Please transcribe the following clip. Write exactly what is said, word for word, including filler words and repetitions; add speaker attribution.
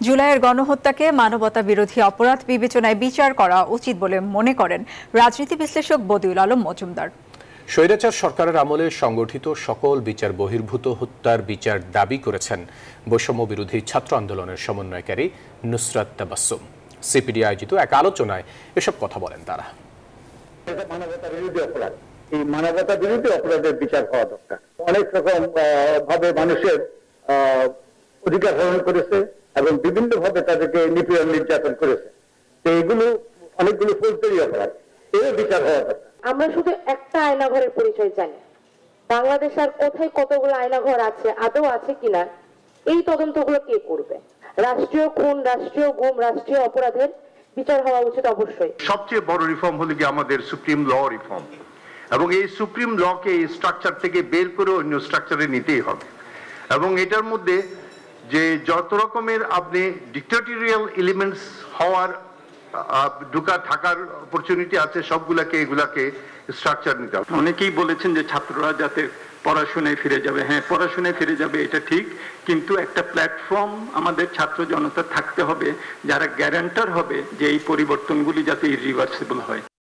Speaker 1: জুলাইয়ের গণহত্যাকে মানবতা বিরোধী অপরাধ বিবেচনায় বিচার করা উচিত বলে মনে করেন রাজনীতি বিশ্লেষক বদিউল আলম মজুমদার।
Speaker 2: স্বৈরাচার সরকারের আমলে সংগঠিত সকল বিচার বহির্ভূত হত্যার বিচার দাবি করেছেন বৈষম্য বিরোধী ছাত্র আন্দোলনের সমন্বয়কারী নুসরাত তাবাসসুম। সিপিডি আয়োজিত এক আলোচনায় এসব কথা বলেন তারা।
Speaker 3: মানবতা বিরোধী অপরাধ, এই মানবতা বিরোধী অপরাধের বিচার হওয়া দরকার। অনেক রকম ভাবে মানুষের অধিকার হরণ করেছে এবং বিভিন্ন ভাবে তাদেরকে নিপীড়ন নির্যাতন করেছে। তো এগুলো অনেকগুলো ফৌজদারি অপরাধ, এর বিচার হওয়া দরকার।
Speaker 4: আমরা শুধু একটা আয়নাঘরের পরিচয় জানি, বাংলাদেশ আর কোথায় কতগুলো আয়নাঘর আছে, আদৌ আছে কিনা, এই তদন্তগুলো কে করবে? রাষ্ট্রীয় খুন, রাষ্ট্রীয় গুম, রাষ্ট্রীয় অপরাধের বিচার হওয়া উচিত অবশ্যই।
Speaker 5: সবচেয়ে বড় রিফর্ম হলো কি আমাদের সুপ্রিম ল রিফর্ম, এবং এই সুপ্রিম লকে এই স্ট্রাকচার থেকে বের করে অন্য স্ট্রাকচারে নিতেই হবে। এবং এটার মধ্যে যে যত রকমের আপনি ডিক্টেটরিয়াল এলিমেন্টস হওয়ার ঢুকা থাকার অপরচুনিটি আছে, সবগুলাকে এগুলাকে স্ট্রাকচার নিতে হবে।
Speaker 6: অনেকেই বলেছেন যে ছাত্ররা যাতে পড়াশোনায় ফিরে যাবে। হ্যাঁ, পড়াশোনায় ফিরে যাবে, এটা ঠিক, কিন্তু একটা প্ল্যাটফর্ম আমাদের ছাত্র জনতা থাকতে হবে যারা গ্যারান্টার হবে যে এই পরিবর্তনগুলি যাতে ইরিভার্সিবল হয়।